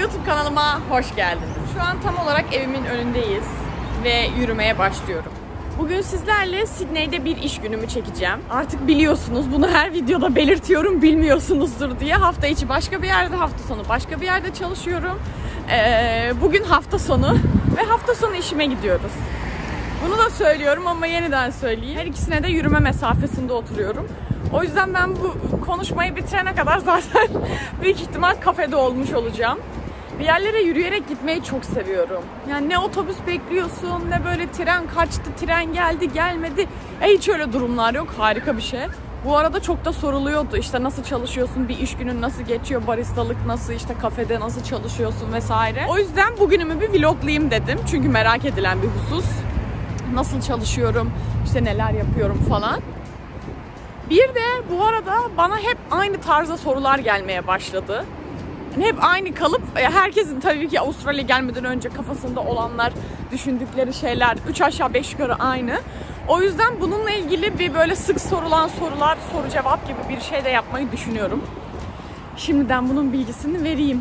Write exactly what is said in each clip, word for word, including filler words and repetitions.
YouTube kanalıma hoş geldiniz. Şu an tam olarak evimin önündeyiz ve yürümeye başlıyorum. Bugün sizlerle Sydney'de bir iş günümü çekeceğim. Artık biliyorsunuz, bunu her videoda belirtiyorum, bilmiyorsunuzdur diye. Hafta içi başka bir yerde, hafta sonu başka bir yerde çalışıyorum. Ee, bugün hafta sonu ve hafta sonu işime gidiyoruz. Bunu da söylüyorum ama yeniden söyleyeyim. Her ikisine de yürüme mesafesinde oturuyorum. O yüzden ben bu konuşmayı bitirene kadar zaten büyük ihtimal kafede olmuş olacağım. Bir yerlere yürüyerek gitmeyi çok seviyorum. Yani ne otobüs bekliyorsun, ne böyle tren kaçtı, tren geldi, gelmedi. E hiç öyle durumlar yok. Harika bir şey. Bu arada çok da soruluyordu. İşte nasıl çalışıyorsun, bir iş günün nasıl geçiyor, baristalık nasıl, işte kafede nasıl çalışıyorsun vesaire. O yüzden bugünümü bir vloglayayım dedim. Çünkü merak edilen bir husus. Nasıl çalışıyorum, işte neler yapıyorum falan. Bir de bu arada bana hep aynı tarzda sorular gelmeye başladı. Yani hep aynı kalıp, herkesin tabii ki Avustralya gelmeden önce kafasında olanlar, düşündükleri şeyler üç aşağı beş yukarı aynı. O yüzden bununla ilgili bir böyle sık sorulan sorular, soru cevap gibi bir şey de yapmayı düşünüyorum. Şimdiden bunun bilgisini vereyim.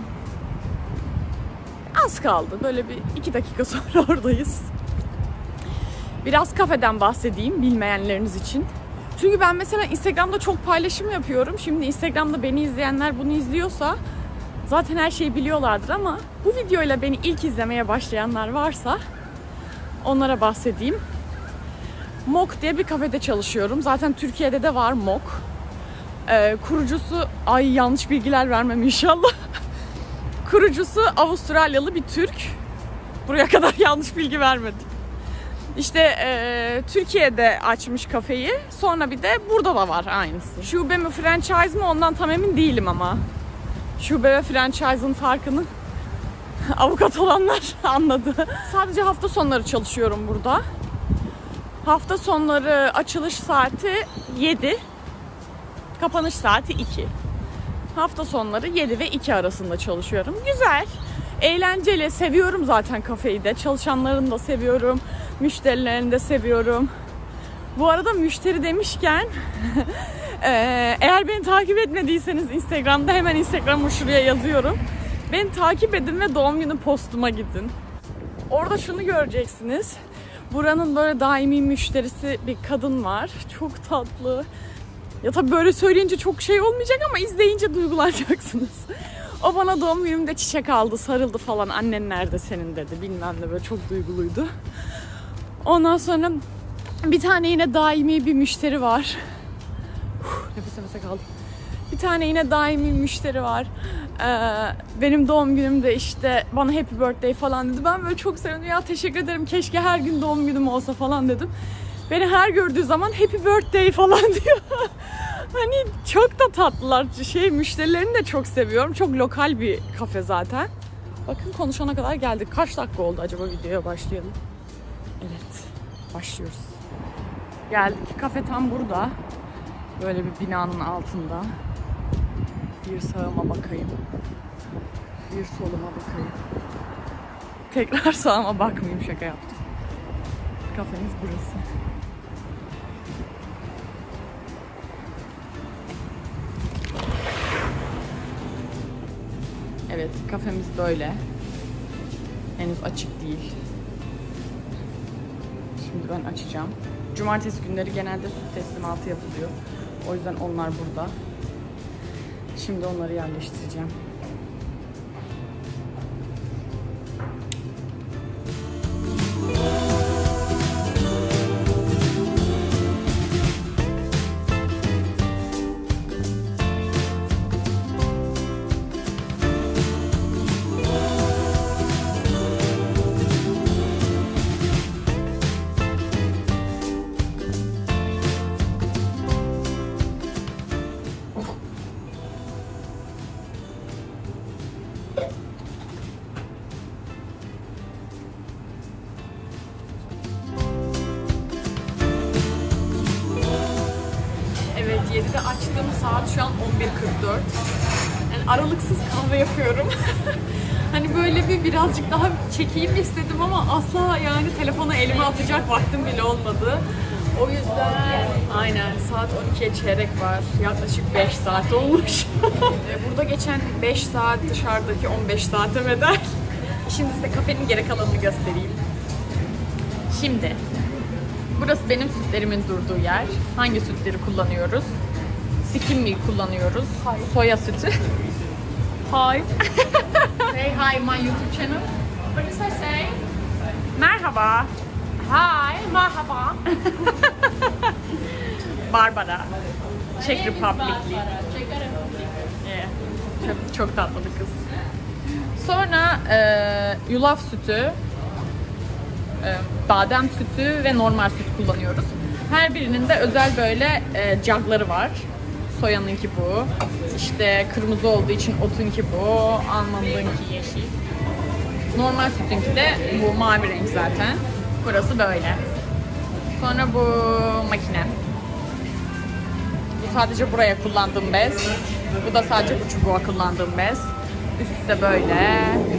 Az kaldı. Böyle bir iki dakika sonra oradayız. Biraz kafeden bahsedeyim bilmeyenleriniz için. Çünkü ben mesela Instagram'da çok paylaşım yapıyorum. Şimdi Instagram'da beni izleyenler bunu izliyorsa zaten her şeyi biliyorlardır ama bu videoyla beni ilk izlemeye başlayanlar varsa onlara bahsedeyim. Mok diye bir kafede çalışıyorum. Zaten Türkiye'de de var Mok. Ee, kurucusu, ay yanlış bilgiler vermem inşallah. Kurucusu Avustralyalı bir Türk. Buraya kadar yanlış bilgi vermedim. İşte e, Türkiye'de açmış kafeyi. Sonra bir de burada da var aynısı. Şube mi, franchise mi ondan tam emin değilim ama. Şube ve franchise'ın farkını avukat olanlar anladı. Sadece hafta sonları çalışıyorum burada. Hafta sonları açılış saati yedi. Kapanış saati iki. Hafta sonları yedi ve iki arasında çalışıyorum. Güzel. Eğlenceli. Seviyorum zaten kafeyi de. Çalışanlarını da seviyorum. Müşterilerini de seviyorum. Bu arada müşteri demişken eğer beni takip etmediyseniz Instagram'da, hemen Instagram'ı şuraya yazıyorum. Beni takip edin ve doğum günü postuma gidin. Orada şunu göreceksiniz. Buranın böyle daimi müşterisi bir kadın var. Çok tatlı. Ya tabii böyle söyleyince çok şey olmayacak ama izleyince duygulanacaksınız. O bana doğum günümde çiçek aldı, sarıldı falan. Annen nerede senin dedi. Bilmem ne, böyle çok duyguluydu. Ondan sonra bir tane yine daimi bir müşteri var. Uf, nefes nefese kaldım. Bir tane yine daimi müşteri var. Ee, benim doğum günümde işte bana happy birthday falan dedi. Ben böyle çok sevindim. Ya teşekkür ederim. Keşke her gün doğum günüm olsa falan dedim. Beni her gördüğü zaman happy birthday falan diyor. Hani çok da tatlılar. Şey, müşterilerini de çok seviyorum. Çok lokal bir kafe zaten. Bakın konuşana kadar geldik. Kaç dakika oldu acaba videoya başlayalım? Evet. Başlıyoruz. Geldik. Kafe tam burada. Böyle bir binanın altında. Bir sağıma bakayım. Bir soluma bakayım. Tekrar sağıma bakmayayım, şaka yaptım. Kafemiz burası. Evet, kafemiz böyle. Henüz açık değil. Şimdi ben açacağım. Cumartesi günleri genelde süt teslimatı yapılıyor. O yüzden onlar burada. Şimdi onları yerleştireceğim. yedide açtığım saat şu an on bir kırk dört. Yani aralıksız kahve yapıyorum. Hani böyle bir birazcık daha çekeyim istedim ama asla yani telefonu elime atacak vaktim bile olmadı. O yüzden aynen saat on ikiye çeyrek var. Yaklaşık beş saat olmuş. Burada geçen beş saat dışarıdaki on beş saate bedel. Şimdi size kafenin geri kalanını göstereyim. Şimdi burası benim sütlerimin durduğu yer. Hangi sütleri kullanıyoruz? Skim milk kullanıyoruz. Hi. Soya sütü. Hi. Say hi my YouTube channel. What does I say? Merhaba. Hi, merhaba. Barbara. Czech Republic'li. Yeah. Çok, çok tatlı bir kız. Sonra e, yulaf sütü, e, badem sütü ve normal süt kullanıyoruz. Her birinin de özel böyle e, jugları var. Soyanınki bu. İşte kırmızı olduğu için otunki bu. Almond'unki yeşil. Normal sütünki de bu mavi renk zaten. Burası böyle. Sonra bu makine. Bu sadece buraya kullandığım bez. Bu da sadece bu çubuğa kullandığım bez. Üstü de böyle.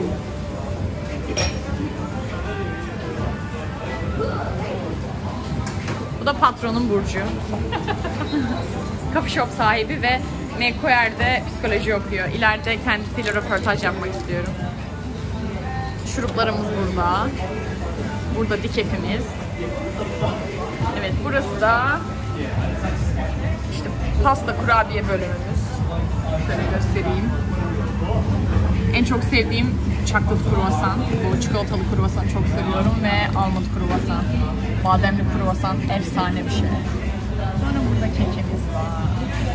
Bu da patronun Burcu. Coffee shop sahibi ve Mekoyer'de psikoloji okuyor. İleride kendisiyle röportaj yapmak istiyorum. Şuruplarımız burada. Burada dikefimiz. Evet, burası da işte pasta kurabiye bölümümüz. Şöyle göstereyim. En çok sevdiğim chocolate kruvasan. Bu çikolatalı kruvasanı çok seviyorum ve almond kruvasan. Bademli kruvasan efsane bir şey. Sonra burada kekimiz var.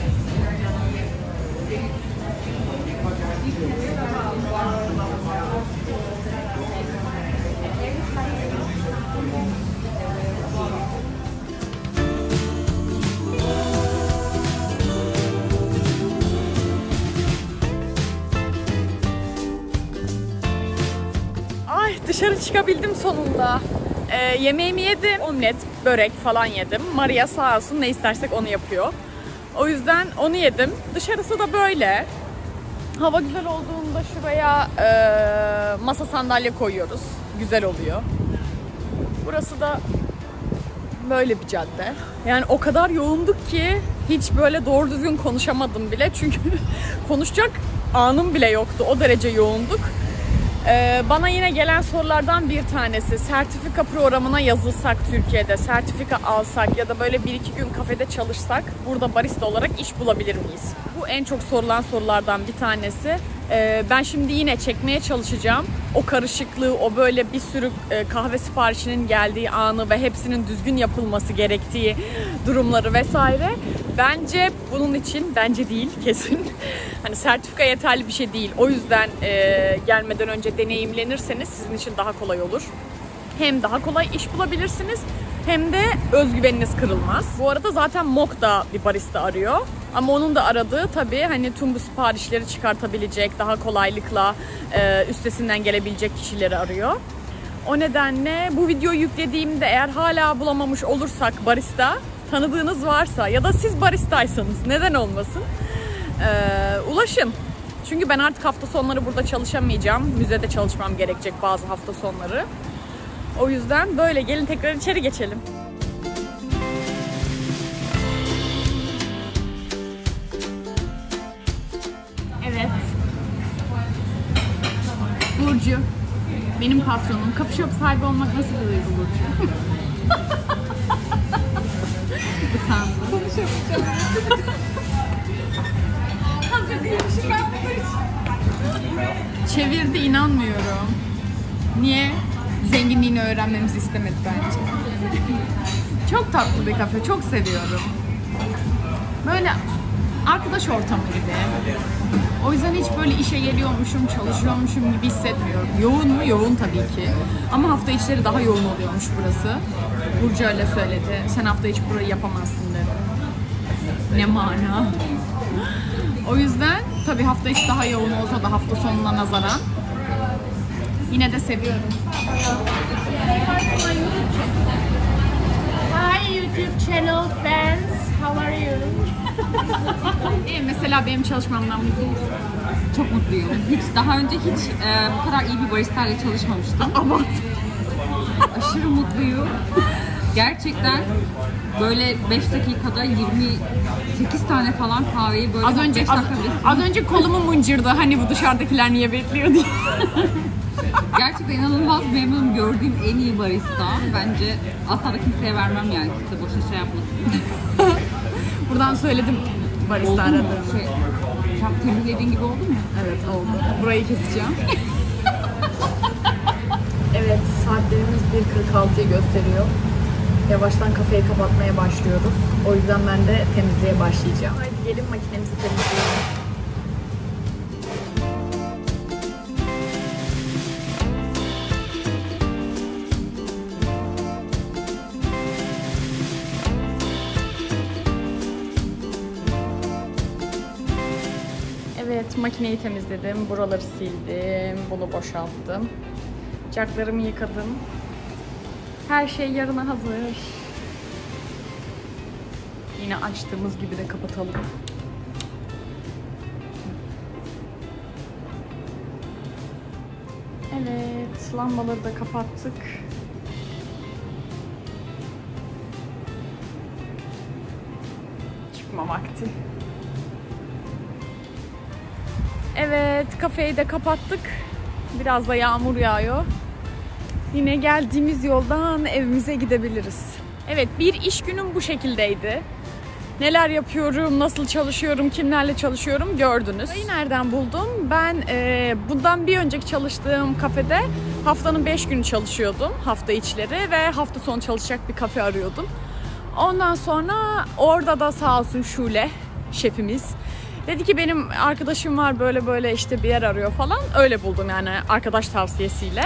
Ay, dışarı çıkabildim sonunda. Ee, yemeğimi yedim. Omlet, börek falan yedim. Maria sağ olsun ne istersek onu yapıyor. O yüzden onu yedim. Dışarısı da böyle. Hava güzel olduğunda şuraya e, masa sandalye koyuyoruz. Güzel oluyor. Burası da böyle bir cadde. Yani o kadar yoğunduk ki hiç böyle doğru düzgün konuşamadım bile. Çünkü konuşacak anım bile yoktu. O derece yoğunduk. Ee, bana yine gelen sorulardan bir tanesi, sertifika programına yazılsak Türkiye'de, sertifika alsak ya da böyle bir iki gün kafede çalışsak burada barista olarak iş bulabilir miyiz? Bu en çok sorulan sorulardan bir tanesi. Ee, ben şimdi yine çekmeye çalışacağım. O karışıklığı, o böyle bir sürü kahve siparişinin geldiği anı ve hepsinin düzgün yapılması gerektiği durumları vesaire. Bence bunun için, bence değil kesin. Hani sertifika yeterli bir şey değil. O yüzden e, gelmeden önce deneyimlenirseniz sizin için daha kolay olur. Hem daha kolay iş bulabilirsiniz hem de özgüveniniz kırılmaz. Bu arada zaten Mok da bir barista arıyor. Ama onun da aradığı tabii hani tüm bu siparişleri çıkartabilecek, daha kolaylıkla e, üstesinden gelebilecek kişileri arıyor. O nedenle bu videoyu yüklediğimde eğer hala bulamamış olursak barista, tanıdığınız varsa ya da siz baristaysanız neden olmasın, e, ulaşın. Çünkü ben artık hafta sonları burada çalışamayacağım. Müzede çalışmam gerekecek bazı hafta sonları. O yüzden böyle gelin tekrar içeri geçelim. Evet. Burcu. Benim patronum. Coffee shop sahibi olmak nasıl bir duygu Burcu? Utandım. Konuşamayacağım. Hazır değilmişim ben de hiç. Çevirdi, inanmıyorum. Niye? Zenginliğini öğrenmemizi istemedi bence. Çok tatlı bir kafe, çok seviyorum. Böyle arkadaş ortamı gibi. O yüzden hiç böyle işe geliyormuşum, çalışıyormuşum gibi hissetmiyorum. Yoğun mu? Yoğun tabii ki. Ama hafta içleri daha yoğun oluyormuş burası. Burcu öyle söyledi. Sen hafta içi burayı yapamazsın dedi. Ne mana? O yüzden tabii hafta içi daha yoğun olsa da hafta sonuna nazaran yine de seviyorum. Hi YouTube channel fans, how are you? İyi, mesela benim çalışmamdan mutluyum. Çok mutluyum. Hiç daha önce hiç e, bu kadar iyi bir baristayla çalışmamıştım. Ama aşırı mutluyum. Gerçekten böyle beş dakikada yirmi sekiz tane falan kahveyi böyle Az önce az, az önce kolumu mıncırdı. Hani bu dışarıdakiler niye bekliyor diye. Gerçekten inanılmaz memnunum. Gördüğüm en iyi barista. Bence asla da kimseye vermem yani. Kimse boşuna şey yapmasın. Buradan söyledim barista Oldu mu? aradığımı. Şey, çok temizlediğin gibi oldu mu? Evet oldu. Burayı keseceğim. Evet, saatlerimiz bir kırk altıyı gösteriyor. Yavaştan kafeyi kapatmaya başlıyoruz. O yüzden ben de temizliğe başlayacağım. Haydi gelin makinemizi temizleyelim. Evet, makineyi temizledim. Buraları sildim. Bunu boşalttım. Bıçaklarımı yıkadım. Her şey yarına hazır. Yine açtığımız gibi de kapatalım. Evet, lambaları da kapattık. Çıkma vakti. Evet, kafeyi de kapattık. Biraz da yağmur yağıyor. Yine geldiğimiz yoldan evimize gidebiliriz. Evet, bir iş günüm bu şekildeydi. Neler yapıyorum, nasıl çalışıyorum, kimlerle çalışıyorum gördünüz. Burayı nereden buldum? Ben e, bundan bir önceki çalıştığım kafede haftanın beş günü çalışıyordum. Hafta içleri ve hafta sonu çalışacak bir kafe arıyordum. Ondan sonra orada da sağ olsun Şule şefimiz dedi ki benim arkadaşım var böyle böyle işte bir yer arıyor falan. Öyle buldum yani arkadaş tavsiyesiyle.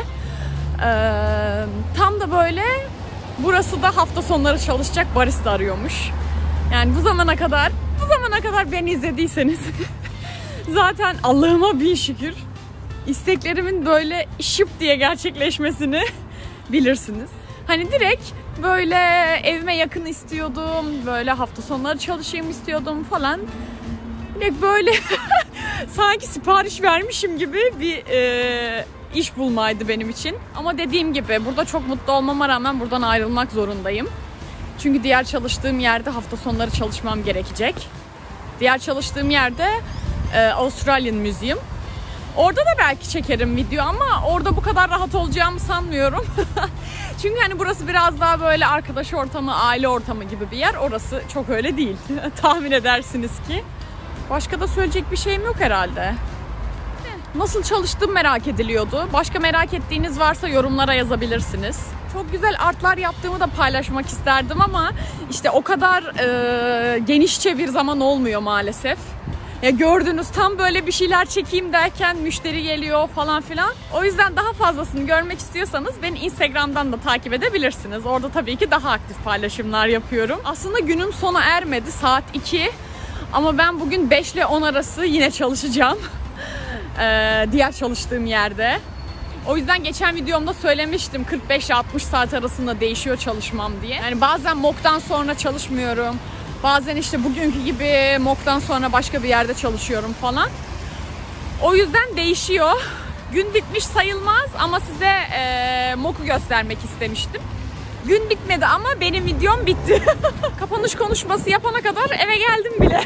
Ee, tam da böyle burası da hafta sonları çalışacak barista arıyormuş. Yani bu zamana kadar bu zamana kadar beni izlediyseniz zaten Allah'ıma bin şükür isteklerimin böyle şıp diye gerçekleşmesini bilirsiniz. Hani direkt böyle evime yakın istiyordum, böyle hafta sonları çalışayım istiyordum falan. Direkt böyle sanki sipariş vermişim gibi bir e, iş bulmaydı benim için. Ama dediğim gibi burada çok mutlu olmama rağmen buradan ayrılmak zorundayım. Çünkü diğer çalıştığım yerde hafta sonları çalışmam gerekecek. Diğer çalıştığım yerde e, Australian Museum. Orada da belki çekerim video ama orada bu kadar rahat olacağımı sanmıyorum. Çünkü hani burası biraz daha böyle arkadaş ortamı, aile ortamı gibi bir yer. Orası çok öyle değil. Tahmin edersiniz ki. Başka da söyleyecek bir şeyim yok herhalde. Nasıl çalıştığım merak ediliyordu. Başka merak ettiğiniz varsa yorumlara yazabilirsiniz. Çok güzel artlar yaptığımı da paylaşmak isterdim ama işte o kadar e, genişçe bir zaman olmuyor maalesef. Ya gördünüz tam böyle bir şeyler çekeyim derken müşteri geliyor falan filan. O yüzden daha fazlasını görmek istiyorsanız beni Instagram'dan da takip edebilirsiniz. Orada tabii ki daha aktif paylaşımlar yapıyorum. Aslında günüm sona ermedi, saat iki. Ama ben bugün beş ile on arası yine çalışacağım. ee, diğer çalıştığım yerde. O yüzden geçen videomda söylemiştim kırk beş ile altmış saat arasında değişiyor çalışmam diye. Yani bazen mock'tan sonra çalışmıyorum. Bazen işte bugünkü gibi mock'tan sonra başka bir yerde çalışıyorum falan. O yüzden değişiyor. Gün bitmiş sayılmaz ama size e, mock'u göstermek istemiştim. Gün bitmedi ama benim videom bitti. Kapanış konuşması yapana kadar eve geldim bile.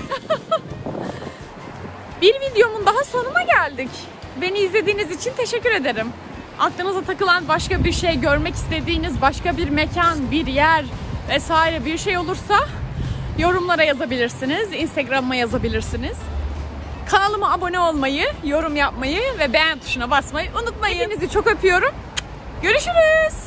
Bir videomun daha sonuna geldik. Beni izlediğiniz için teşekkür ederim. Aklınıza takılan başka bir şey, görmek istediğiniz başka bir mekan, bir yer vesaire bir şey olursa yorumlara yazabilirsiniz. Instagram'ıma yazabilirsiniz. Kanalıma abone olmayı, yorum yapmayı ve beğen tuşuna basmayı unutmayın. Hepinizi çok öpüyorum. Görüşürüz.